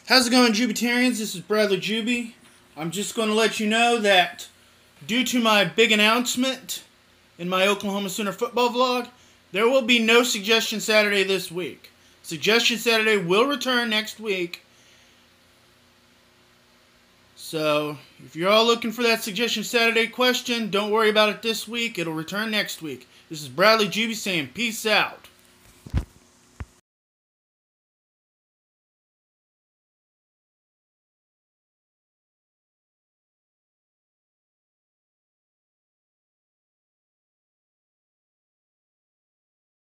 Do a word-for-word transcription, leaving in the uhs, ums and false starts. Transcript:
How's it going, Jubitarians? This is Bradley Juby. I'm just going to let you know that due to my big announcement in my Oklahoma Sooner football vlog, there will be no Suggestion Saturday this week. Suggestion Saturday will return next week. So, if you're all looking for that Suggestion Saturday question, don't worry about it this week. It'll return next week. This is Bradley Juby saying peace out.